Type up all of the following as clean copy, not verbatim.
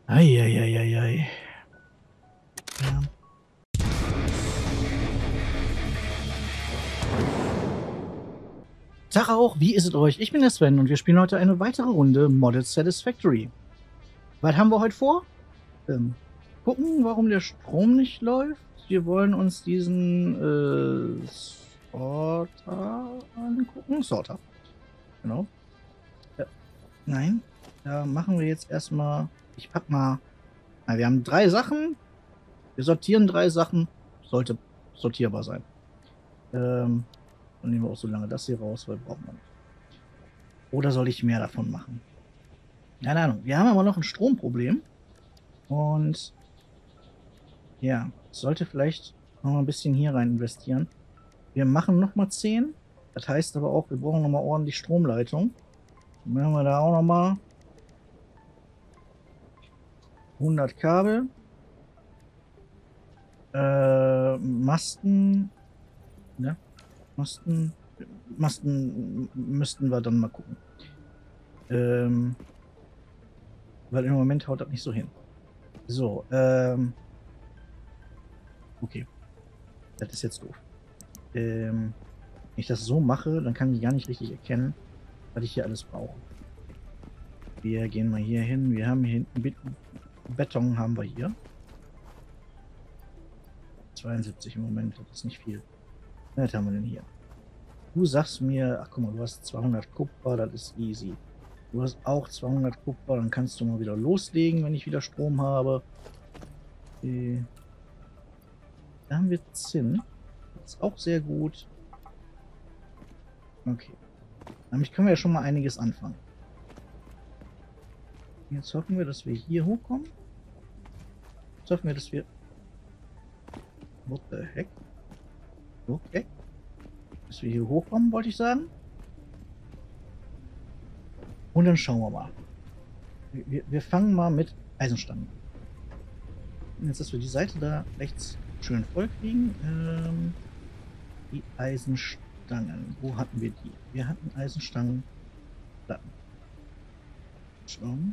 Eieieiei. Ja. Tag auch, wie ist es euch? Ich bin der Sven und wir spielen heute eine weitere Runde Modded Satisfactory. Was haben wir heute vor? Gucken, warum der Strom nicht läuft. Wir wollen uns diesen Sorter angucken. Sorter. Genau. Nein, da machen wir jetzt erstmal. Ich pack mal. Wir haben 3 Sachen. Wir sortieren 3 Sachen. Sollte sortierbar sein. Dann nehmen wir auch so lange das hier raus, weil brauchen wir nicht. Oder soll ich mehr davon machen? Keine Ahnung. Wir haben aber noch ein Stromproblem. Und ja, sollte vielleicht noch mal ein bisschen hier rein investieren. Wir machen noch mal 10. Das heißt aber auch, wir brauchen noch mal ordentlich Stromleitung. Dann machen wir da auch noch mal 100 Kabel. Masten. Ja, Masten müssten wir dann mal gucken. Weil im Moment haut das nicht so hin. So, okay. Das ist jetzt doof. Wenn ich das so mache, dann kann ich gar nicht richtig erkennen, was ich hier alles brauche. Wir gehen mal hier hin. Wir haben hier hinten Beton haben wir hier. 72 im Moment, das ist nicht viel. Was haben wir denn hier? Du sagst mir, ach guck mal, du hast 200 Kupfer, das ist easy. Du hast auch 200 Kupfer, dann kannst du mal wieder loslegen, wenn ich wieder Strom habe. Da haben wir Zinn. Das ist auch sehr gut. Okay. Damit können wir ja schon mal einiges anfangen. Jetzt hoffen wir, dass wir hier hochkommen. Jetzt hoffen wir, dass wir... What the heck? Okay. Dass wir hier hochkommen, wollte ich sagen. Und dann schauen wir mal. Wir fangen mal mit Eisenstangen. Jetzt, dass wir die Seite da rechts schön voll kriegen. Die Eisenstangen. Wo hatten wir die? Wir hatten Eisenstangen. Schauen.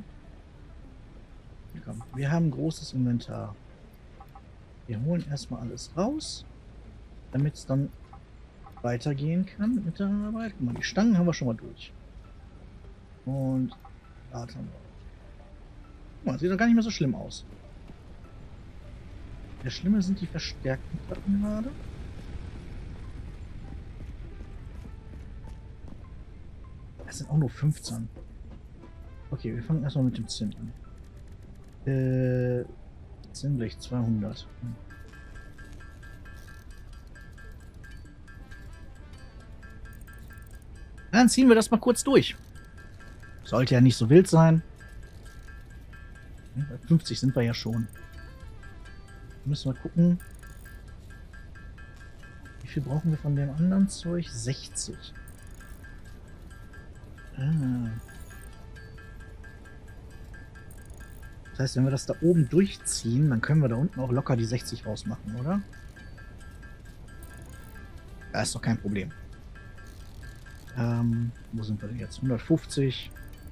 Wir haben ein großes Inventar. Wir holen erstmal alles raus, damit es dann weitergehen kann mit der Arbeit. Guck mal, die Stangen haben wir schon mal durch. Und Draht haben wir. Guck mal, sieht doch gar nicht mehr so schlimm aus. Das Schlimme sind die verstärkten Platten gerade. Das sind auch nur 15. Okay, wir fangen erstmal mit dem Zinn an. Zinnblech 200. Dann ziehen wir das mal kurz durch. Sollte ja nicht so wild sein. Bei 50 sind wir ja schon. Müssen wir gucken. Wie viel brauchen wir von dem anderen Zeug? 60. Das heißt, wenn wir das da oben durchziehen, dann können wir da unten auch locker die 60 rausmachen, oder? Ja, ist doch kein Problem. Wo sind wir denn jetzt? 150.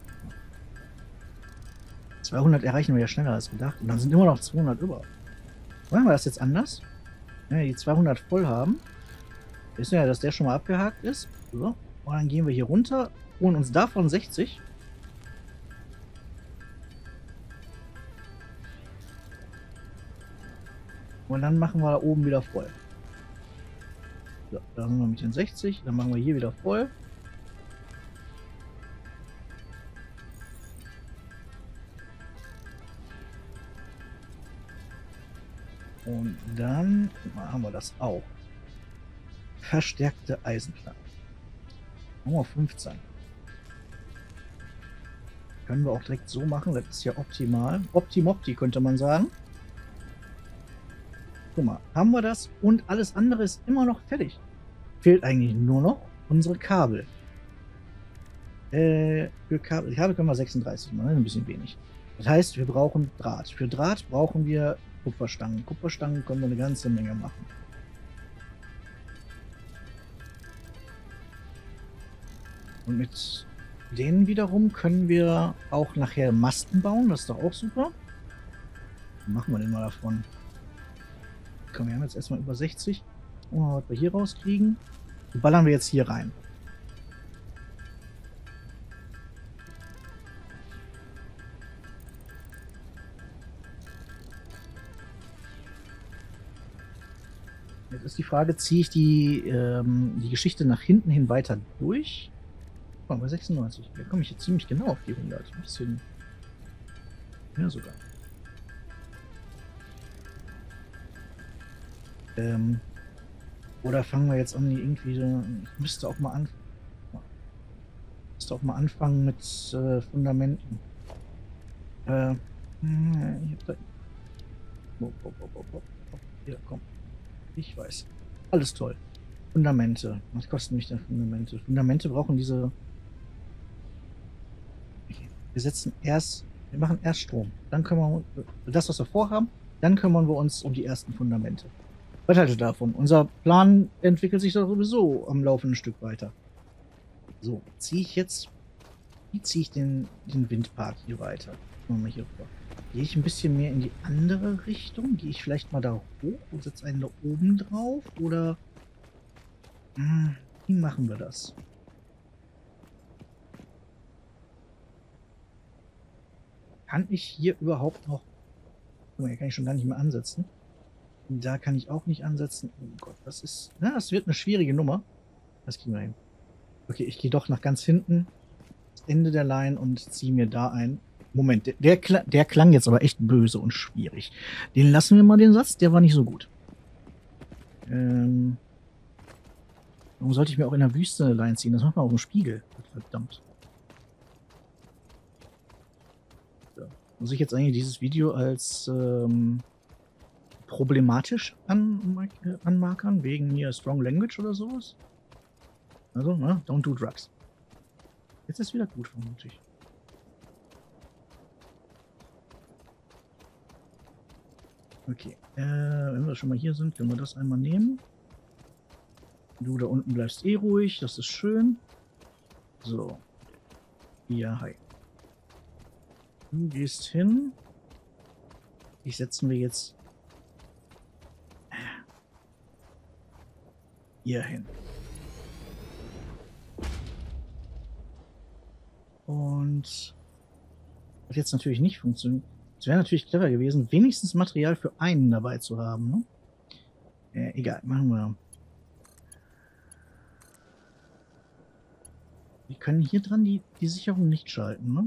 200 erreichen wir ja schneller als gedacht. Und dann sind immer noch 200 über. Wollen wir das jetzt anders? Wenn wir die 200 voll haben, wissen wir ja, dass der schon mal abgehakt ist. So. Und dann gehen wir hier runter, holen uns davon 60. Und dann machen wir da oben wieder voll. So, da sind wir mit den 60. Dann machen wir hier wieder voll. Und dann haben wir das auch. Verstärkte Eisenplatten. Nummer 15. Können wir auch direkt so machen. Das ist ja optimal. Optimopti könnte man sagen. Guck mal, haben wir das und alles andere ist immer noch fertig. Fehlt eigentlich nur noch unsere Kabel. Für Kabel, die Kabel können wir 36 machen, ein bisschen wenig. Das heißt, wir brauchen Draht. Für Draht brauchen wir Kupferstangen. Kupferstangen können wir eine ganze Menge machen. Und mit denen wiederum können wir auch nachher Masten bauen. Das ist doch auch super. machen wir denn mal davon? Komm, wir haben jetzt erstmal über 60. Gucken wir mal, was wir hier rauskriegen. Die ballern wir jetzt hier rein. Jetzt ist die Frage, ziehe ich die Geschichte nach hinten hin weiter durch? Guck mal, bei 96. Da komme ich jetzt ziemlich genau auf die 100. Ein bisschen mehr sogar. Oder fangen wir jetzt an, irgendwie so. Ich müsste auch mal anfangen mit Fundamenten. Ich hab da. Ja, komm. Ich weiß. Alles toll. Fundamente. Was kosten mich denn Fundamente? Fundamente brauchen diese. Wir machen erst Strom. Dann kümmern wir das, was wir vorhaben, dann kümmern wir uns um die ersten Fundamente. Was haltet ihr davon? Unser Plan entwickelt sich doch sowieso am laufenden Stück weiter. So, wie ziehe ich den Windpark hier weiter? Machen wir hier rüber. Gehe ich ein bisschen mehr in die andere Richtung? Gehe ich vielleicht mal da hoch und setze einen da oben drauf? Oder wie machen wir das? Kann ich hier überhaupt noch... Guck mal, hier kann ich schon gar nicht mehr ansetzen. Da kann ich auch nicht ansetzen. Oh Gott, das wird eine schwierige Nummer. Das kriegen wir hin. Okay, ich gehe doch nach ganz hinten. Das Ende der Line und ziehe mir da ein. Moment, der klang jetzt aber echt böse und schwierig. Den lassen wir mal, den Satz. Der war nicht so gut. Warum sollte ich mir auch in der Wüste eine Line ziehen? Das macht man auf dem Spiegel. Verdammt. So. Muss ich jetzt eigentlich dieses Video als problematisch anmarkern, wegen hier Strong Language oder sowas? Also, ne? Don't do drugs. Jetzt ist wieder gut, vermutlich. Okay. Wenn wir schon mal hier sind, können wir das einmal nehmen. Du da unten bleibst eh ruhig, das ist schön. So. Ja, hi. Du gehst hin. Ich setzen wir jetzt hier hin. Und hat jetzt natürlich nicht funktioniert. Es wäre natürlich clever gewesen, wenigstens Material für einen dabei zu haben. Ne? Egal, machen wir. Wir können hier dran die Sicherung nicht schalten, ne?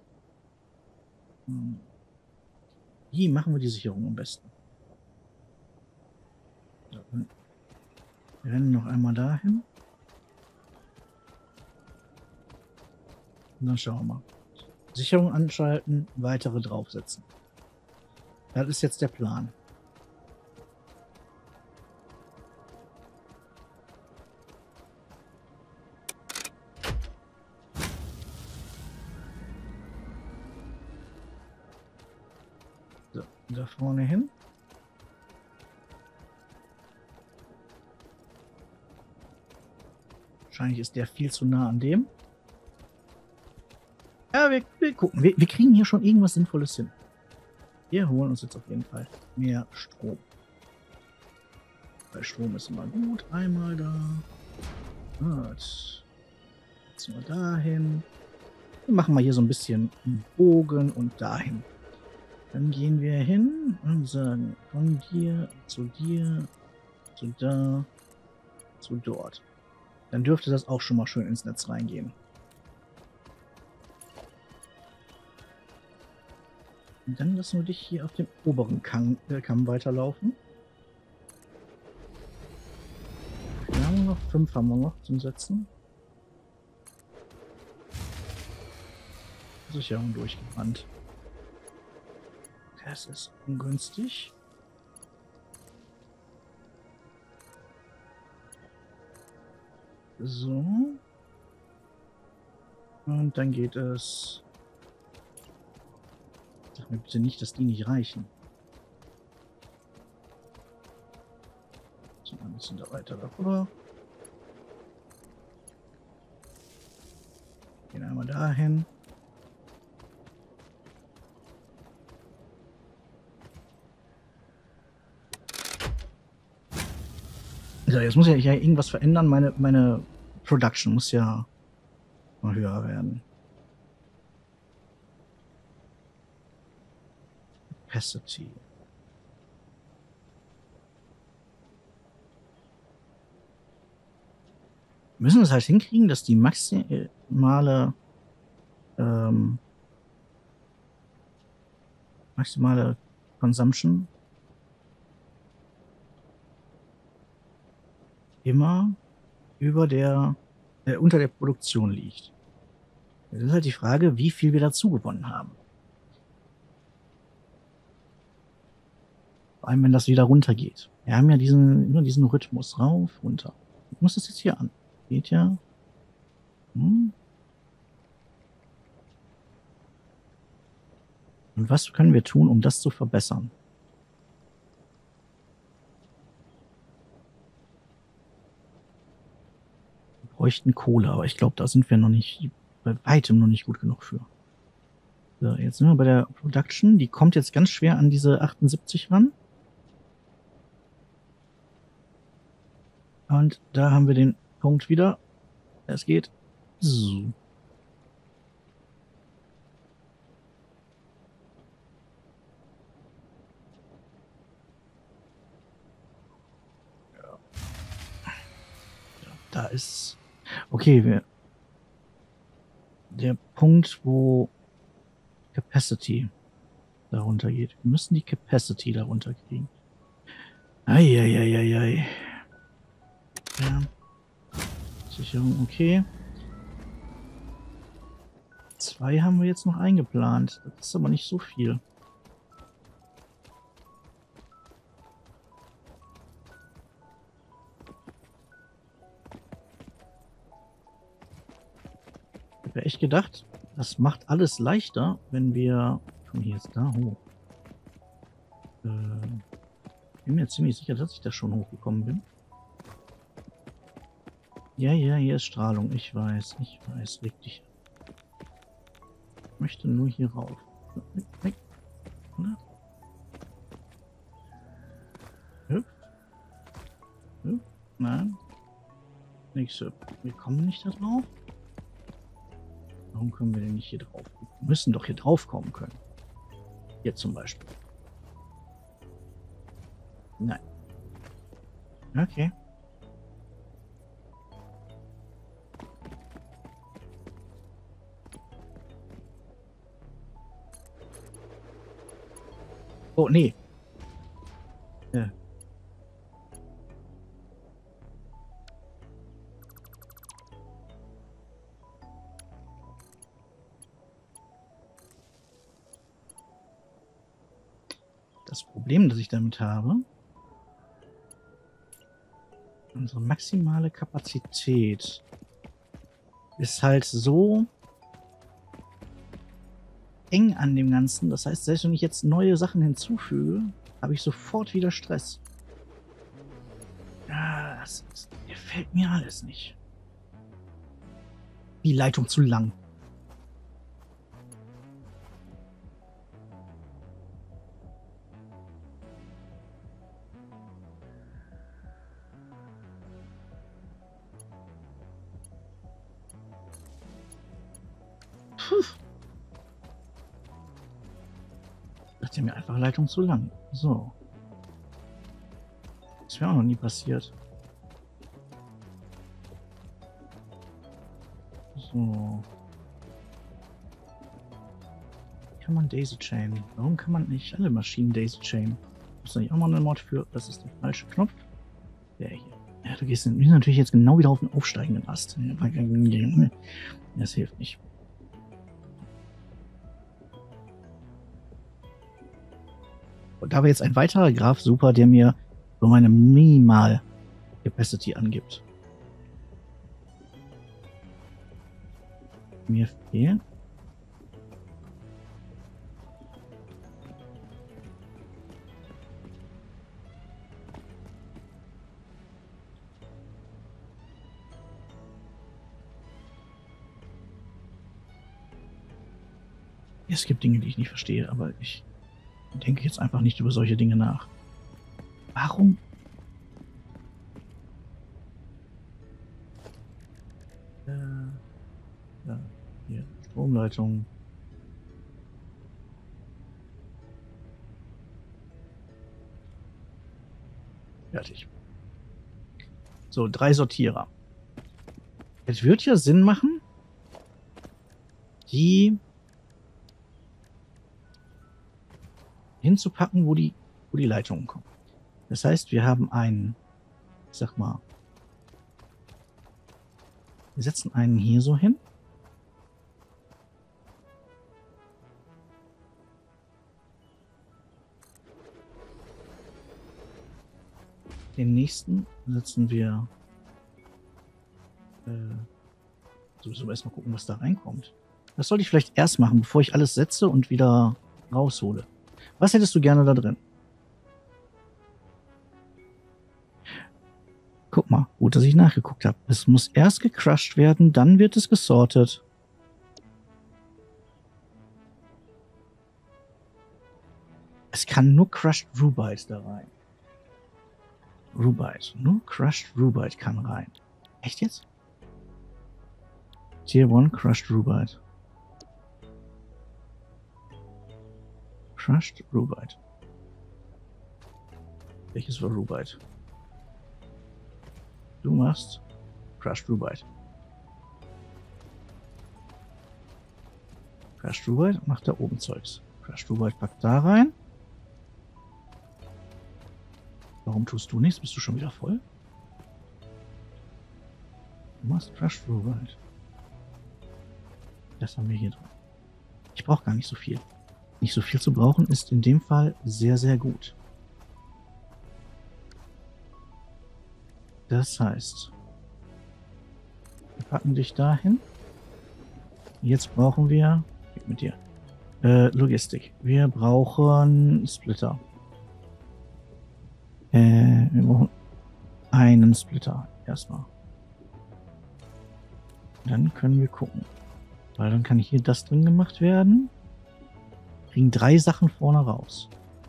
Wie machen wir die Sicherung am besten? So, wir rennen noch einmal dahin. Und dann schauen wir mal. Sicherung anschalten, weitere draufsetzen. Das ist jetzt der Plan. So, da vorne hin. Wahrscheinlich ist der viel zu nah an dem. Ja, wir gucken. Wir kriegen hier schon irgendwas Sinnvolles hin. Wir holen uns jetzt auf jeden Fall mehr Strom. Weil Strom ist immer gut. Einmal da. Gut. Jetzt mal dahin. Wir machen mal hier so ein bisschen einen Bogen und dahin. Dann gehen wir hin und sagen von dir, zu da, zu dort. Dann dürfte das auch schon mal schön ins Netz reingehen. Und dann lassen wir dich hier auf dem oberen Kamm weiterlaufen. Wir haben noch 5 haben wir noch zum Setzen. Sicherung durchgebrannt. Das ist ungünstig. So. Und dann geht es... Sag mir bitte nicht, dass die nicht reichen. So, ein bisschen da weiter darüber. Gehen einmal dahin. So, jetzt muss ja irgendwas verändern. Meine Production muss ja mal höher werden. Capacity. Wir müssen es halt hinkriegen, dass die maximale Consumption immer über unter der Produktion liegt. Das ist halt die Frage, wie viel wir dazu gewonnen haben. Vor allem, wenn das wieder runtergeht. Wir haben ja immer diesen Rhythmus rauf, runter. Ich muss das jetzt hier an. Geht ja. Und was können wir tun, um das zu verbessern? Wir bräuchten Kohle, aber ich glaube, da sind wir noch nicht, bei weitem noch nicht gut genug für. So, jetzt sind wir bei der Production. Die kommt jetzt ganz schwer an diese 78 ran. Und da haben wir den Punkt wieder. Es geht. So. Da ist. Okay, der Punkt, wo Capacity darunter geht. Wir müssen die Capacity darunter kriegen. Eieieiei. Ja. Sicherung, okay. 2 haben wir jetzt noch eingeplant. Das ist aber nicht so viel. Ich habe ja echt gedacht, das macht alles leichter, wenn wir... Komm hier jetzt da hoch. Bin mir ziemlich sicher, dass ich da schon hochgekommen bin. Ja, hier ist Strahlung. Ich weiß. Leg dich. Ich möchte nur hier rauf. Weg. Hüpf. Nein. Nichts. Wir kommen nicht da drauf. Warum können wir denn nicht hier drauf? Wir müssen doch hier drauf kommen können. Hier zum Beispiel. Nein. Okay. Oh, nee. Ja. Das Problem, das ich damit habe, unsere maximale Kapazität ist halt so eng an dem Ganzen. Das heißt, selbst wenn ich jetzt neue Sachen hinzufüge, habe ich sofort wieder Stress. Ja, das gefällt mir alles nicht. Die Leitung zu lang. Das ist mir einfach Leitung zu lang. So. Das wäre auch noch nie passiert. So. Kann man Daisy Chain? Warum kann man nicht alle Maschinen Daisy Chain? Ist da nicht auch mal eine Mod für? Das ist der falsche Knopf. Der hier. Ja, du gehst natürlich jetzt genau wieder auf den aufsteigenden Ast. Das hilft nicht. Und da war jetzt ein weiterer Graph super, der mir so meine Minimal Capacity angibt. Mir fehlt. Es gibt Dinge, die ich nicht verstehe, aber ich denke jetzt einfach nicht über solche Dinge nach. Warum Ja, hier, Stromleitung. Fertig. So, 3 Sortierer. Es wird ja Sinn machen, die hinzupacken, wo die Leitungen kommen. Das heißt, wir haben einen, ich sag mal, wir setzen einen hier so hin. Den nächsten setzen wir sowieso erstmal gucken, was da reinkommt. Das sollte ich vielleicht erst machen, bevor ich alles setze und wieder raushole. Was hättest du gerne da drin? Guck mal, gut, dass ich nachgeguckt habe. Es muss erst gecrushed werden, dann wird es gesortet. Es kann nur Crushed Rubite da rein. Rubite. Nur Crushed Rubite kann rein. Echt jetzt? Tier 1 Crushed Rubite. Crushed Rubite. Welches war Rubite? Du machst Crushed Rubite. Crushed Rubite macht da oben Zeugs. Crushed Rubite packt da rein. Warum tust du nichts? Bist du schon wieder voll? Du machst Crushed Rubite. Das haben wir hier drin. Ich brauche gar nicht so viel. Nicht so viel zu brauchen ist in dem Fall sehr, sehr gut. Das heißt, wir packen dich dahin. Jetzt brauchen wir, mit dir, Logistik. Wir brauchen Splitter. Wir brauchen einen Splitter erstmal. Dann können wir gucken. Weil dann kann hier das drin gemacht werden. Kriegen 3 Sachen vorne raus.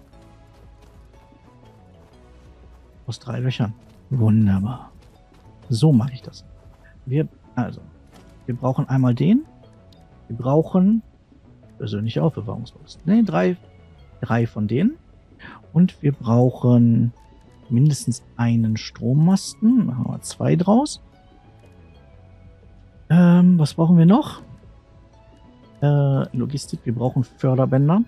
Aus 3 Löchern. Wunderbar. So mache ich das. Wir brauchen einmal den. Wir brauchen persönliche Aufbewahrungsbox. Ne, 3 von denen. Und wir brauchen mindestens einen Strommasten. Machen wir 2 draus. Was brauchen wir noch? Logistik. Wir brauchen Förderbänder.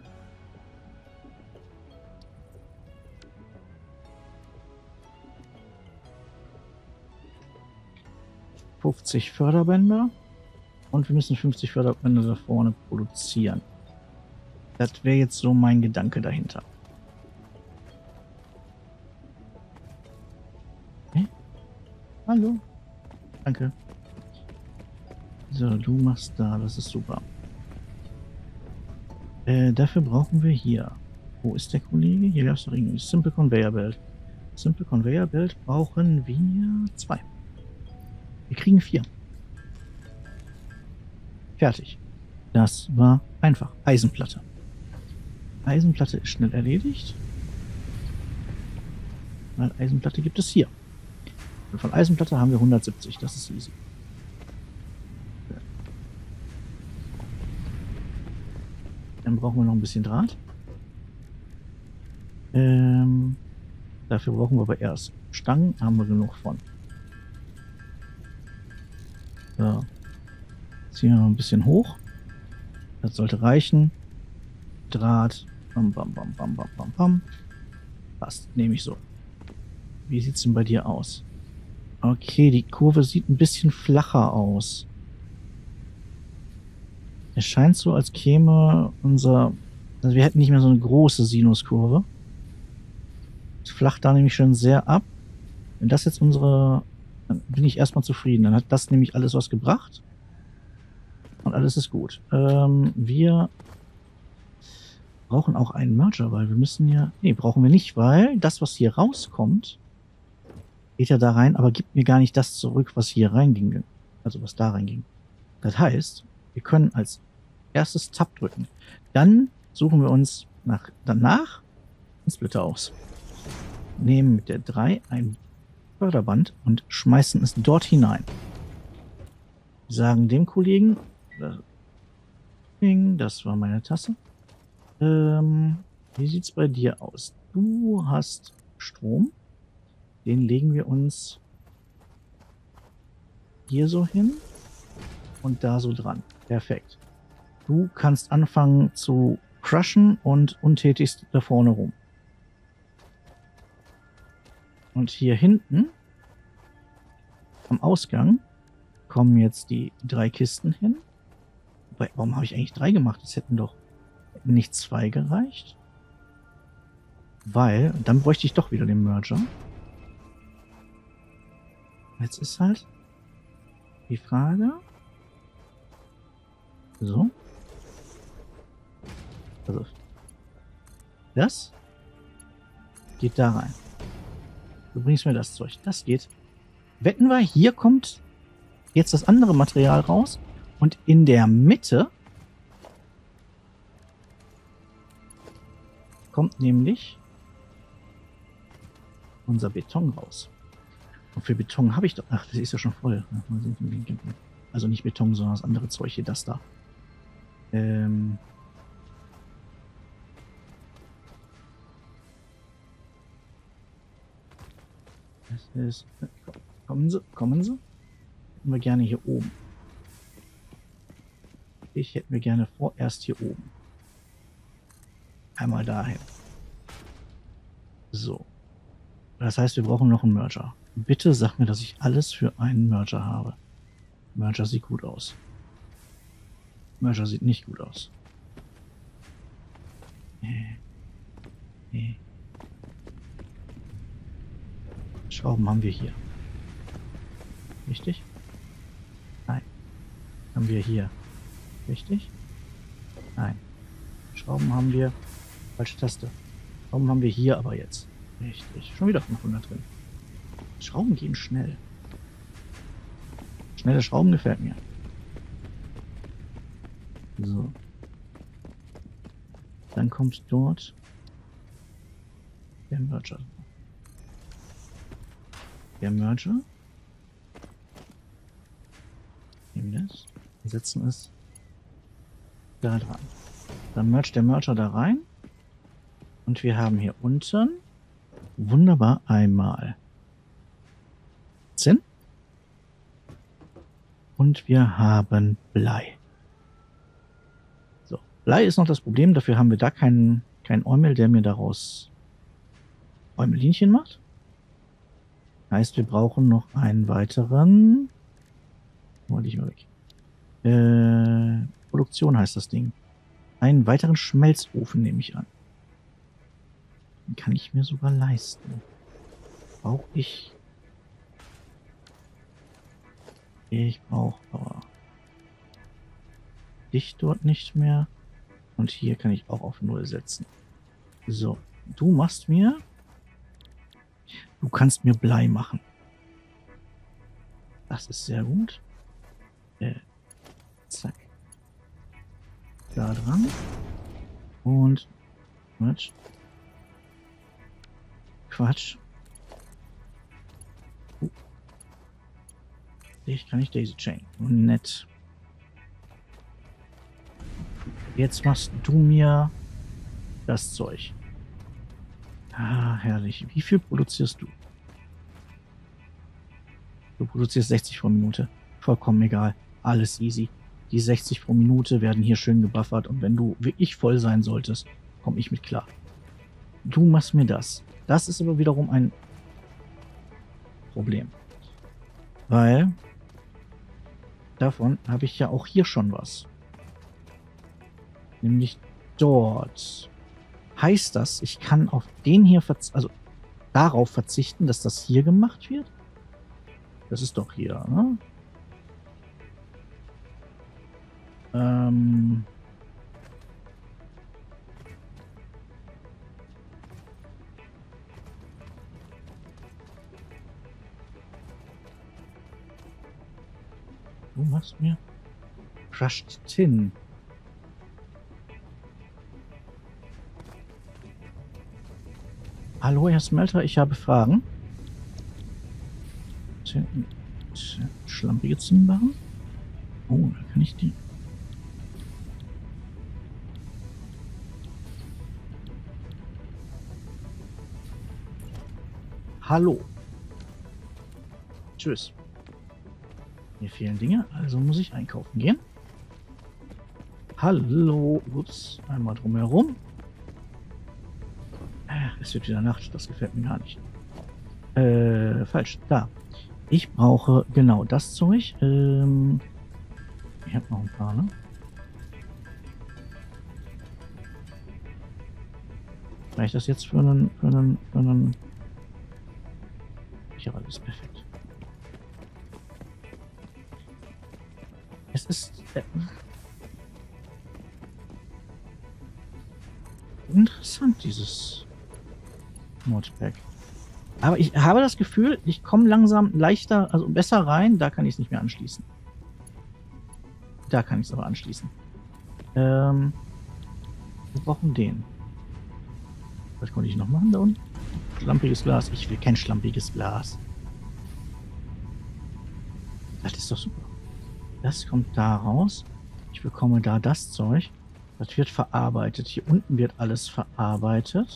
Förderbänder und wir müssen 50 Förderbänder da vorne produzieren. Das wäre jetzt so mein Gedanke dahinter. Okay. Hallo. Danke. So, du machst da, das ist super. Dafür brauchen wir hier. Wo ist der Kollege? Hier gab es doch irgendwie Simple Conveyor Belt. Simple Conveyor Belt brauchen wir 2. Wir kriegen 4. Fertig. Das war einfach. Eisenplatte. Eisenplatte ist schnell erledigt. Weil Eisenplatte gibt es hier. Und von Eisenplatte haben wir 170. Das ist easy. Dann brauchen wir noch ein bisschen Draht. Dafür brauchen wir aber erst Stangen. Haben wir genug von. So. Ziehen wir noch ein bisschen hoch. Das sollte reichen. Draht. Bam, bam, bam, bam, bam, bam, bam. Passt. Nehme ich so. Wie sieht es denn bei dir aus? Okay, die Kurve sieht ein bisschen flacher aus. Es scheint so, als käme unser... Also wir hätten nicht mehr so eine große Sinuskurve. Es flacht da nämlich schon sehr ab. Wenn das jetzt unsere... Dann bin ich erstmal zufrieden. Dann hat das nämlich alles was gebracht. Und alles ist gut. Wir brauchen auch einen Merger, weil wir müssen ja... Nee, brauchen wir nicht, weil das, was hier rauskommt, geht ja da rein, aber gibt mir gar nicht das zurück, was hier reinging. Also was da reinging. Das heißt, wir können als erstes Tab drücken. Dann suchen wir uns danach einen Splitter aus. Nehmen mit der 3 ein Förderband und schmeißen es dort hinein. sagen dem Kollegen, das war meine Tasse. Wie sieht's bei dir aus? Du hast Strom. Den legen wir uns hier so hin und da so dran. Perfekt. Du kannst anfangen zu crushen und untätigst da vorne rum. Und hier hinten am Ausgang kommen jetzt die 3 Kisten hin. Wobei, warum habe ich eigentlich 3 gemacht? Es hätten nicht 2 gereicht. Weil, dann bräuchte ich doch wieder den Merger. Jetzt ist halt die Frage. So. Also. Das geht da rein. Du bringst mir das Zeug. Das geht. Wetten wir, hier kommt jetzt das andere Material raus. Und in der Mitte kommt nämlich unser Beton raus. Und für Beton habe ich doch... Ach, das ist ja schon voll. Also nicht Beton, sondern das andere Zeug hier, das da. Das ist... Kommen Sie, kommen Sie. Hätten wir gerne hier oben. Ich hätte mir gerne vorerst hier oben. Einmal dahin. So. Das heißt, wir brauchen noch einen Merger. Bitte sag mir, dass ich alles für einen Merger habe. Merger sieht gut aus. Merger sieht nicht gut aus. Nee. Schrauben haben wir hier. Richtig? Nein. Haben wir hier. Richtig? Nein. Schrauben haben wir... Falsche Taste. Schrauben haben wir hier aber jetzt. Richtig. Schon wieder 500 drin. Schrauben gehen schnell. Schnelle Schrauben gefällt mir. So. Dann kommt dort der Merger. Der Merger. Nehmen das. Wir setzen es da dran. Dann mergt der Merger da rein. Und wir haben hier unten wunderbar einmal 10. Und wir haben Blei. So, Blei ist noch das Problem. Dafür haben wir da keinen Eumel, der mir daraus Eumelinchen macht. Heißt, wir brauchen noch einen weiteren... Wollte ich mal weg. Produktion heißt das Ding. Einen weiteren Schmelzofen nehme ich an. Den kann ich mir sogar leisten. Brauche ich... Ich brauche aber dich dort nicht mehr. Und hier kann ich auch auf 0 setzen. So, du machst mir... Du kannst mir Blei machen. Das ist sehr gut. Zack. Da dran. Und... Quatsch. Ich kann nicht Daisy Chain. Nett. Jetzt machst du mir das Zeug. Ah, herrlich. Wie viel produzierst du? Du produzierst 60 pro Minute. Vollkommen egal. Alles easy. Die 60 pro Minute werden hier schön gebuffert und wenn du wirklich voll sein solltest, komme ich mit klar. Du machst mir das. Das ist aber wiederum ein Problem. Weil davon habe ich ja auch hier schon was. Nämlich dort. Heißt das, ich kann auf den hier also darauf verzichten, dass das hier gemacht wird? Das ist doch hier, ne? Du machst mir Crushed Tin. Hallo, Herr Smelter, ich habe Fragen. Schlampige Zinnbarren. Oh, da kann ich die. Hallo. Tschüss. Mir fehlen Dinge, also muss ich einkaufen gehen. Hallo. Ups, einmal drumherum. Es wird wieder Nacht, das gefällt mir gar nicht. Falsch. Da. Ich brauche genau das Zeug. Ich habe noch ein paar, ne? Reicht das jetzt für einen... Ich habe alles perfekt. Es ist... interessant, dieses Modpack. Aber ich habe das Gefühl, ich komme langsam leichter, also besser rein. Da kann ich es nicht mehr anschließen. Da kann ich es aber anschließen. Wir brauchen den. Was konnte ich noch machen da unten? Schlampiges Glas. Ich will kein schlampiges Glas. Das ist doch super. Das kommt da raus. Ich bekomme da das Zeug. Das wird verarbeitet. Hier unten wird alles verarbeitet.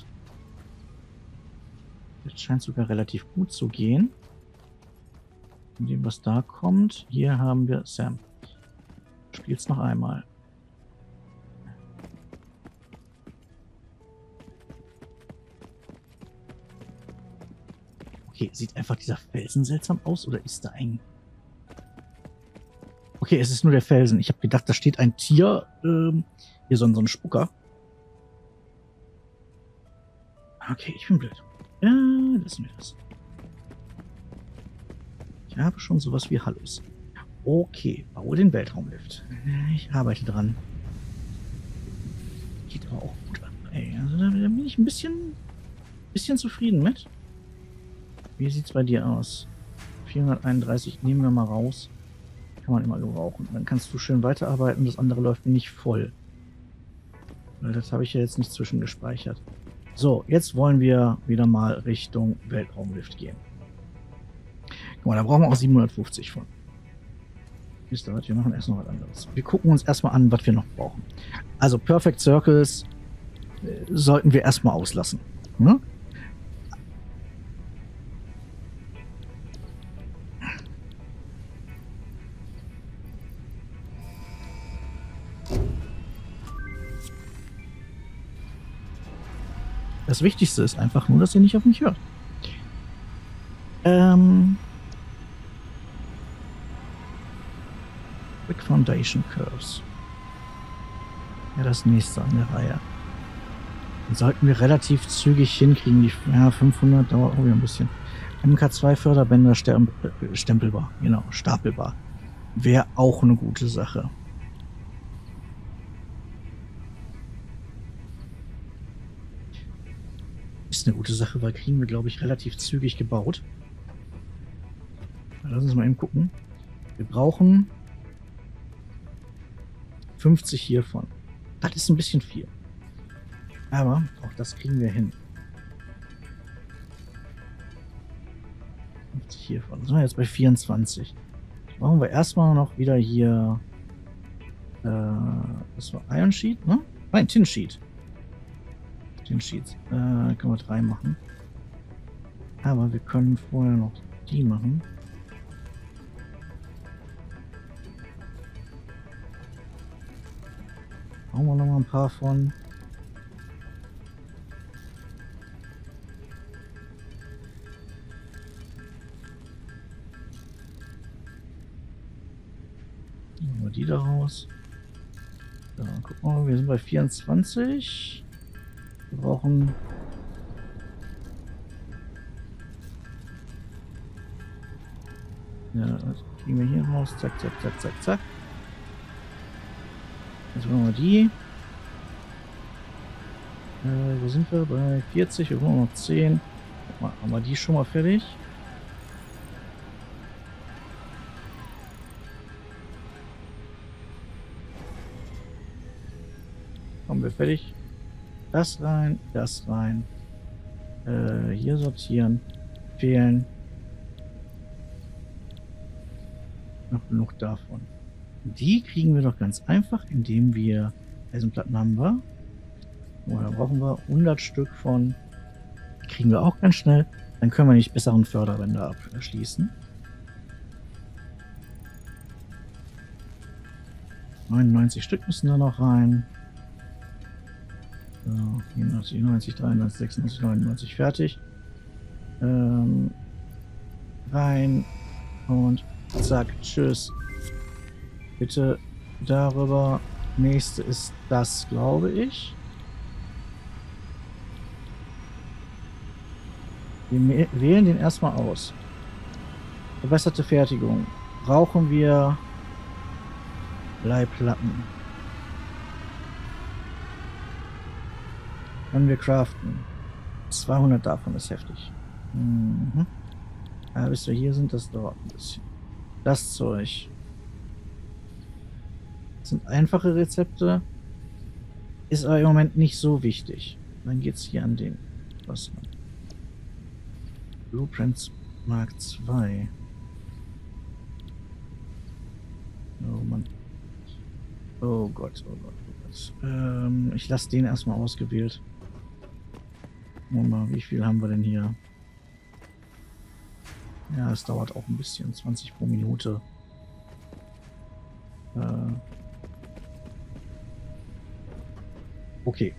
Das scheint sogar relativ gut zu gehen. Von dem, was da kommt. Hier haben wir Sam. Spiel's noch einmal. Okay, sieht einfach dieser Felsen seltsam aus oder ist da ein... Okay, es ist nur der Felsen. Ich habe gedacht, da steht ein Tier. Hier so ein Spucker. Okay, ich bin blöd. Ja, lassen wir das. Ich habe schon sowas wie Hallos. Okay, baue den Weltraumlift. Ich arbeite dran. Geht aber auch gut an. Ey, also da bin ich ein bisschen zufrieden mit. Wie sieht's bei dir aus? 431 nehmen wir mal raus. Kann man immer gebrauchen. Dann kannst du schön weiterarbeiten. Das andere läuft mir nicht voll. Weil das habe ich ja jetzt nicht zwischengespeichert. So, jetzt wollen wir wieder mal Richtung Weltraumlift gehen. Guck mal, da brauchen wir auch 750 von. Wisst ihr was? Wir machen erst noch was anderes. Wir gucken uns erstmal an, was wir noch brauchen. Also Perfect Circles sollten wir erstmal auslassen. Ne? Das Wichtigste ist einfach nur, dass ihr nicht auf mich hört. Quick Foundation Curves. Ja, das nächste an der Reihe. Dann sollten wir relativ zügig hinkriegen. Die 500 dauert auch wieder ein bisschen. MK2 Förderbänder stempelbar. Genau, stapelbar. Wäre auch eine gute Sache. Ist eine gute Sache, weil kriegen wir, glaube ich, relativ zügig gebaut. Lass uns mal eben gucken. Wir brauchen 50 hiervon. Das ist ein bisschen viel. Aber auch das kriegen wir hin. 50 hiervon. Sind wir jetzt bei 24. Brauchen wir erstmal noch wieder hier. Das war Iron Sheet, ne? Nein, Tin Sheet. Tin Sheets. Können wir 3 machen. Aber wir können vorher noch die machen. Brauchen wir noch mal ein paar von. Nehmen wir die da raus. So, guck mal, wir sind bei 24. Wir brauchen ja, das kriegen wir hier raus. Zack, zack, zack, zack, zack. Jetzt brauchen wir die. Wo sind wir? Bei 40. Wir brauchen noch 10. Mal, haben wir die schon mal fertig? Haben wir fertig? Das rein, das rein. Hier sortieren. Fehlen. Noch genug davon. Die kriegen wir doch ganz einfach, indem wir Eisenplatten haben wir. Oh, da brauchen wir 100 Stück von. Die kriegen wir auch ganz schnell. Dann können wir nicht besseren Förderwände abschließen. 99 Stück müssen da noch rein. So, 94, 90, 93, 96, 99, fertig. Rein und zack, tschüss. Bitte darüber. Nächste ist das, glaube ich. Wir wählen den erstmal aus. Verbesserte Fertigung. Brauchen wir Bleiplatten. Können wir craften. 200 davon ist heftig. Mhm. Aber bis wir hier sind, das dauert ein bisschen. Das Zeug. Das sind einfache Rezepte. Ist aber im Moment nicht so wichtig. Dann geht es hier an den. Was? Blueprints Mark II. Oh Mann. Oh Gott, oh Gott, oh Gott. Ich lasse den erstmal ausgewählt. Mal, wie viel haben wir denn hier? Ja, es dauert auch ein bisschen. 20 pro Minute. Okay.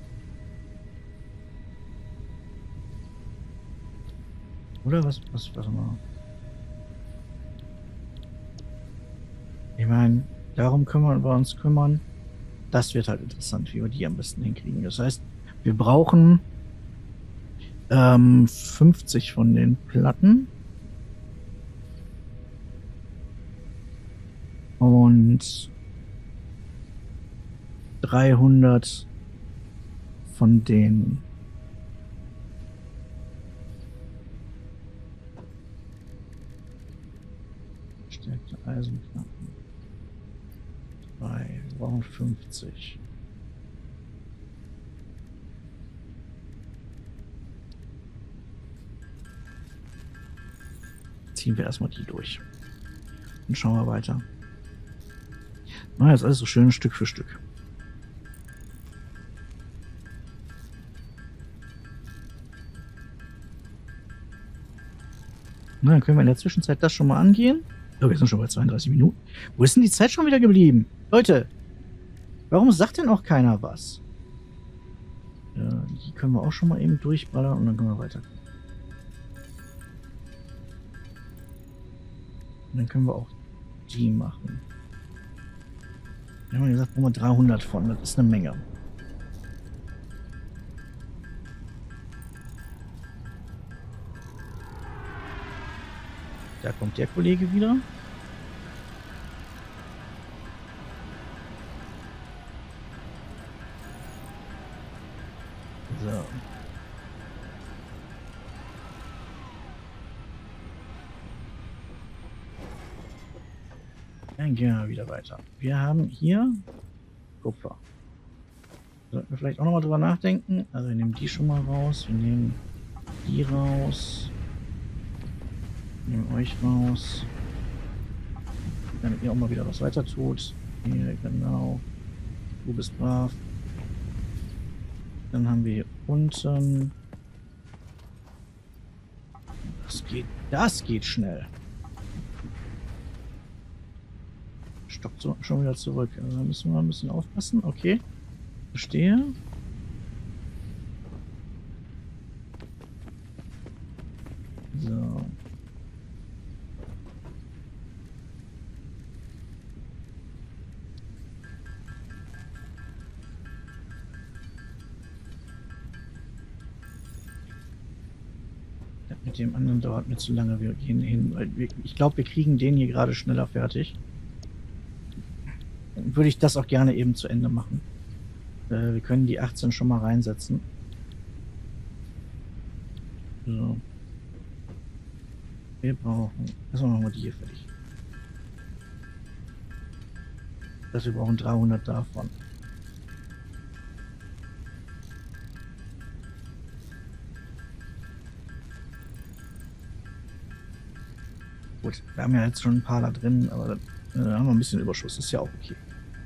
Oder was? Warte mal. Ich meine, darum können wir uns kümmern. Das wird halt interessant, wie wir die am besten hinkriegen. Das heißt, wir brauchen 50 von den Platten. Und 300 von den verstärkte Eisenplatten. Wir brauchen 50. Ziehen wir erstmal die durch. Und schauen wir weiter. Na, jetzt alles so schön Stück für Stück. Na, dann können wir in der Zwischenzeit das schon mal angehen. Oh, wir sind schon bei 32 Minuten. Wo ist denn die Zeit schon wieder geblieben? Leute, warum sagt denn auch keiner was? Ja, die können wir auch schon mal eben durchballern und dann können wir weiter. Und dann können wir auch die machen. Wir haben gesagt, brauchen wir 300 von. Das ist eine Menge. Da kommt der Kollege wieder. So. Dann gehen wir wieder weiter. Wir haben hier Kupfer. Sollten wir vielleicht auch nochmal drüber nachdenken. Also wir nehmen die schon mal raus. Wir nehmen die raus. Wir nehmen euch raus. Damit ihr auch mal wieder was weiter tut. Hier, genau. Du bist brav. Dann haben wir hier unten. Das geht schnell. Stockt so, schon wieder zurück. Also da müssen wir ein bisschen aufpassen. Okay. Verstehe. So. Mit dem anderen dauert mir zu lange. Wir gehen hin. Ich glaube, wir kriegen den hier gerade schneller fertig. Dann würde ich das auch gerne eben zu Ende machen. Wir können die 18 schon mal reinsetzen. So. Wir brauchen. Erstmal machen wir die hier fertig. Das wir brauchen 300 davon. Gut, wir haben ja jetzt schon ein paar da drin, aber haben wir ein bisschen Überschuss. Ist ja auch okay.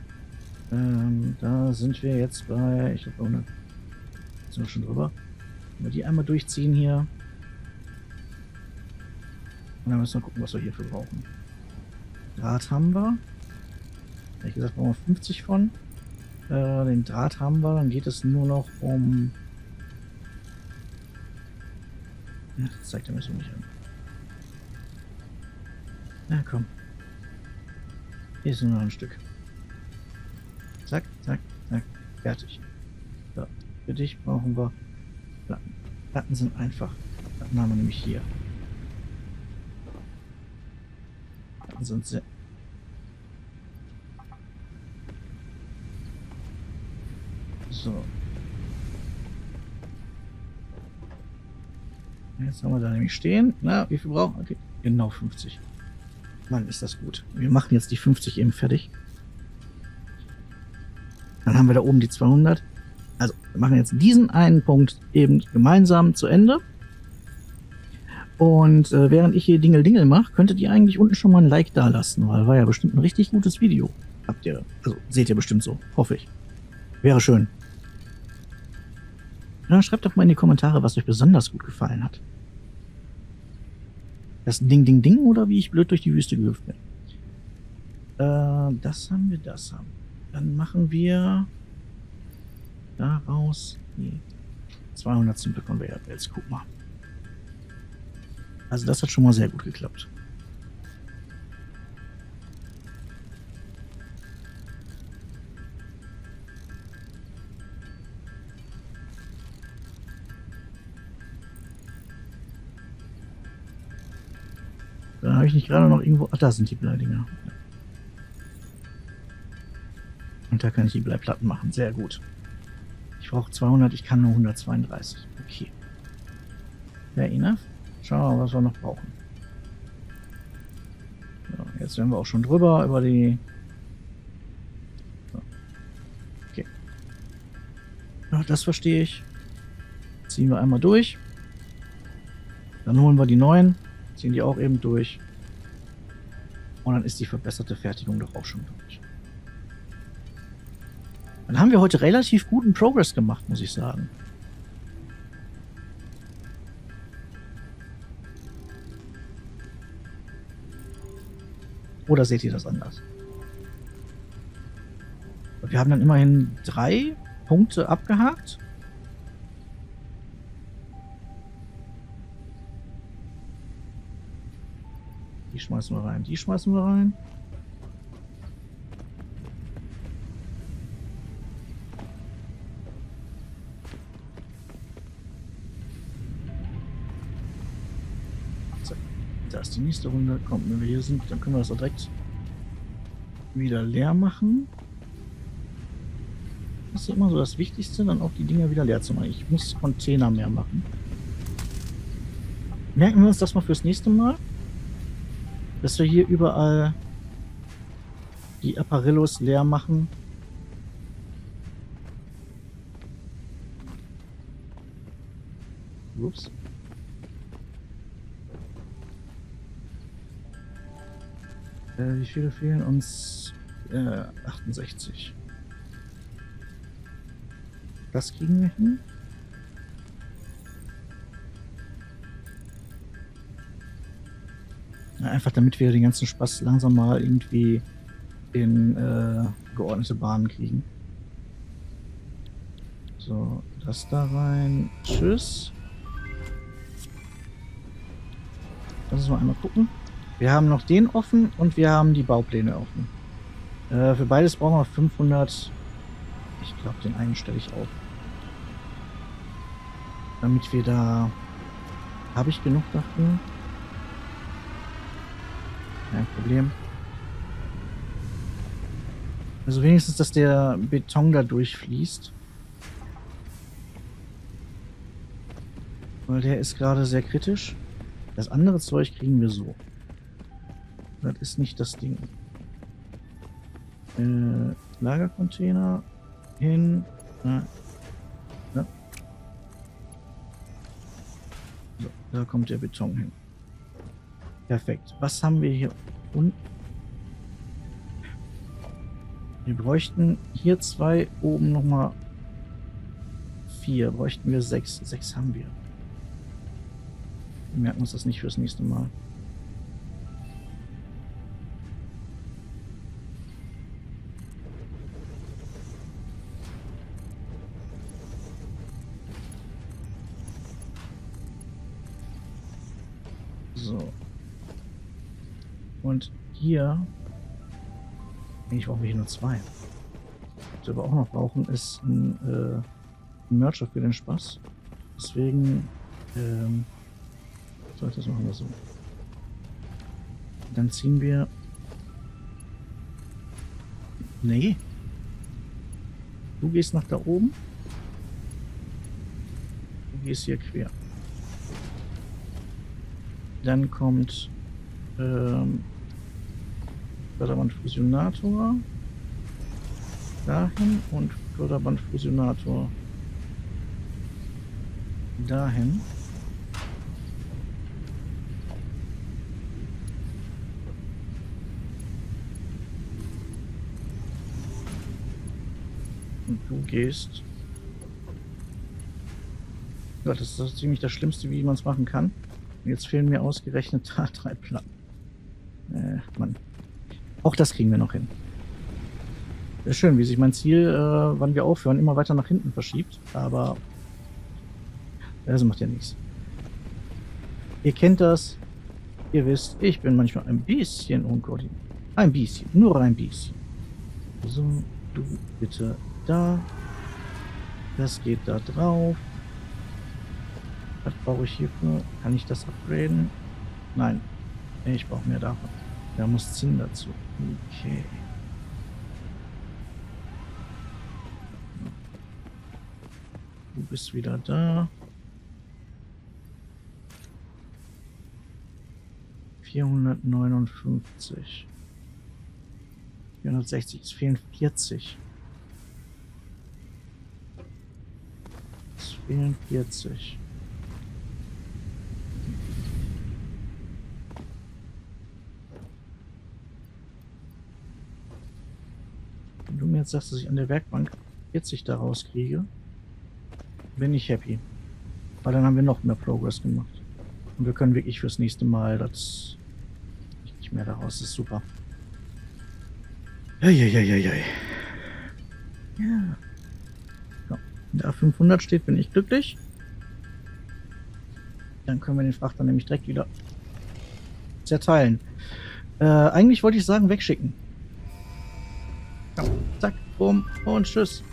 Da sind wir jetzt bei, ich glaube, 100. Sind wir schon drüber. Wenn wir die einmal durchziehen hier. Und dann müssen wir gucken, was wir hierfür brauchen. Draht haben wir. Ehrlich gesagt, brauchen wir 50 von. Den Draht haben wir. Dann geht es nur noch um... Ja, das zeigt er mir so nicht an. Na komm. Hier ist nur noch ein Stück. Zack, zack, zack. Fertig. So. Für dich brauchen wir Platten. Platten sind einfach. Platten haben wir nämlich hier. Platten sind sehr... So. Jetzt haben wir da nämlich stehen. Na, wie viel brauchen wir? Okay. Genau 50. Mann, ist das gut. Wir machen jetzt die 50 eben fertig. Dann haben wir da oben die 200. Also, wir machen jetzt diesen einen Punkt eben gemeinsam zu Ende. Und während ich hier Dingel-Dingel mache, könntet ihr eigentlich unten schon mal ein Like da lassen, weil war ja bestimmt ein richtig gutes Video. Habt ihr, also seht ihr bestimmt so, hoffe ich. Wäre schön. Ja, schreibt doch mal in die Kommentare, was euch besonders gut gefallen hat. Das Ding, Ding, Ding oder wie ich blöd durch die Wüste gehüpft bin. Das haben wir, das haben wir. Dann machen wir daraus die 200 Simple Conveyor Belts. Guck mal. Also das hat schon mal sehr gut geklappt. Da habe ich nicht gerade noch irgendwo... Ach, da sind die Bleidinger. Und da kann ich die Bleiplatten machen. Sehr gut. Ich brauche 200, ich kann nur 132. Okay. Fair enough. Schauen wir mal, was wir noch brauchen. So, jetzt werden wir auch schon drüber über die... So. Okay. Ja, das verstehe ich. Ziehen wir einmal durch. Dann holen wir die neuen. Ziehen die auch eben durch. Und dann ist die verbesserte Fertigung doch auch schon durch. Dann haben wir heute relativ guten Progress gemacht, muss ich sagen. Oder seht ihr das anders? Wir haben dann immerhin 3 Punkte abgehakt. Die schmeißen wir rein, die schmeißen wir rein. So, da ist die nächste Runde. Kommt, wenn wir hier sind, dann können wir das auch direkt wieder leer machen. Das ist immer so das Wichtigste, dann auch die Dinger wieder leer zu machen. Ich muss Container mehr machen. Merken wir uns das mal fürs nächste Mal. Dass wir hier überall die Apparillos leer machen. Ups. Wie viele fehlen uns? 68. Das kriegen wir hin. Einfach damit wir den ganzen Spaß langsam mal irgendwie in geordnete Bahnen kriegen. So, das da rein. Tschüss. Lass uns mal einmal gucken. Wir haben noch den offen und wir haben die Baupläne offen. Für beides brauchen wir 500. Ich glaube, den einen stelle ich auf. Damit wir da... Habe ich genug dafür? Kein Problem. Also wenigstens, dass der Beton da durchfließt. Weil der ist gerade sehr kritisch. Das andere Zeug kriegen wir so. Das ist nicht das Ding. Lagercontainer hin. Na. So, da kommt der Beton hin. Perfekt. Was haben wir hier unten? Wir bräuchten hier 2, oben nochmal 4. Bräuchten wir 6. 6 haben wir. Wir merken uns das nicht fürs nächste Mal. So. Und hier. Eigentlich brauchen wir hier nur 2. Was wir aber auch noch brauchen, ist ein Merger für den Spaß. Deswegen das machen wir so. Dann ziehen wir. Nee. Du gehst nach da oben. Du gehst hier quer. Dann kommt Förderbandfusionator dahin und Förderbandfusionator dahin. Und du gehst. Ja, das ist ziemlich das Schlimmste, wie man es machen kann. Jetzt fehlen mir ausgerechnet da 3 Platten. Mann. Auch das kriegen wir noch hin. Ist schön, wie sich mein Ziel, wann wir aufhören, immer weiter nach hinten verschiebt. Aber also macht ja nichts. Ihr kennt das. Ihr wisst, ich bin manchmal ein bisschen unkoordiniert. Ein bisschen. Nur ein bisschen. So, du bitte da. Das geht da drauf. Was brauche ich hierfür? Kann ich das upgraden? Nein. Ich brauche mehr davon. Da muss Zinn dazu. Okay. Du bist wieder da. 459. 460. Es fehlen 40. Es fehlen 40. Wenn du mir jetzt sagst, dass ich an der Werkbank 40 daraus kriege, bin ich happy. Weil dann haben wir noch mehr Progress gemacht. Und wir können wirklich fürs nächste Mal das nicht mehr daraus. Das ist super. Ja. So, wenn da 500 steht, bin ich glücklich. Dann können wir den Frachter nämlich direkt wieder zerteilen. Eigentlich wollte ich sagen, wegschicken. Ja, zack, bumm und tschüss.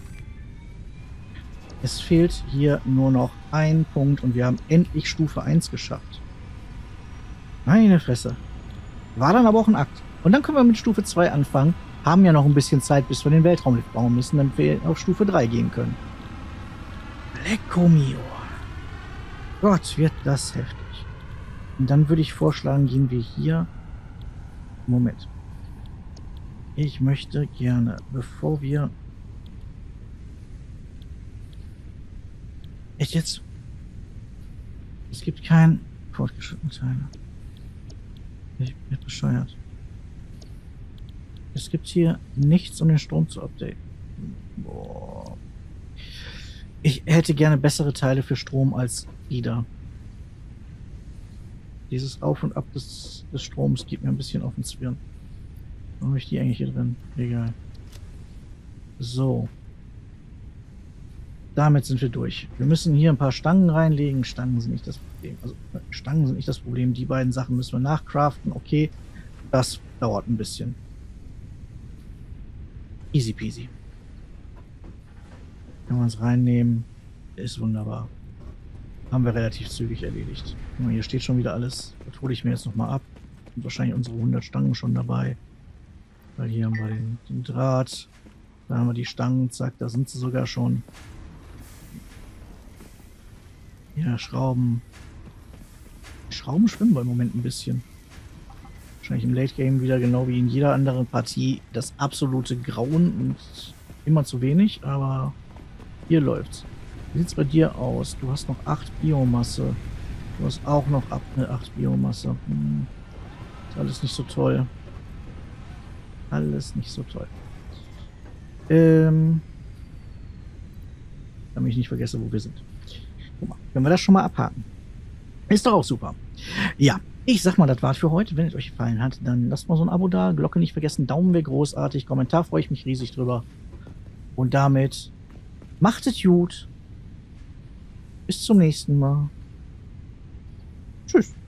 Es fehlt hier nur noch ein Punkt und wir haben endlich Stufe 1 geschafft. Meine Fresse. War dann aber auch ein Akt. Und dann können wir mit Stufe 2 anfangen. Haben ja noch ein bisschen Zeit, bis wir den Weltraumlift bauen müssen, damit wir auf Stufe 3 gehen können. Lecco mio. Gott, wird das heftig. Und dann würde ich vorschlagen, gehen wir hier. Moment. Ich möchte gerne, bevor wir... Echt jetzt? Es gibt keinen fortgeschrittenen Teil. Ich bin bescheuert. Es gibt hier nichts, um den Strom zu updaten. Boah. Ich hätte gerne bessere Teile für Strom als Ida. Dieses Auf und Ab des Stroms geht mir ein bisschen auf den Zwirn. Warum habe ich die eigentlich hier drin? Egal. So. Damit sind wir durch. Wir müssen hier ein paar Stangen reinlegen. Stangen sind nicht das Problem. Also Stangen sind nicht das Problem. Die beiden Sachen müssen wir nachcraften. Okay, das dauert ein bisschen. Easy peasy. Können wir uns reinnehmen. Ist wunderbar. Haben wir relativ zügig erledigt. Hier steht schon wieder alles. Das hole ich mir jetzt nochmal ab. Und wahrscheinlich unsere 100 Stangen schon dabei. Weil hier haben wir den Draht. Da haben wir die Stangen. Zack, da sind sie sogar schon. Ja, Schrauben. Die Schrauben schwimmen wir im Moment ein bisschen. Wahrscheinlich im Late Game wieder genau wie in jeder anderen Partie das absolute Grauen und immer zu wenig, aber hier läuft's. Wie sieht's bei dir aus? Du hast noch 8 Biomasse. Du hast auch noch 8 Biomasse. Ist alles nicht so toll. Alles nicht so toll. Damit ich nicht vergesse, wo wir sind. Guck mal, können wir das schon mal abhaken. Ist doch auch super. Ja, ich sag mal, das war's für heute. Wenn es euch gefallen hat, dann lasst mal so ein Abo da. Glocke nicht vergessen. Daumen wäre großartig. Kommentar freue ich mich riesig drüber. Und damit macht es gut. Bis zum nächsten Mal. Tschüss.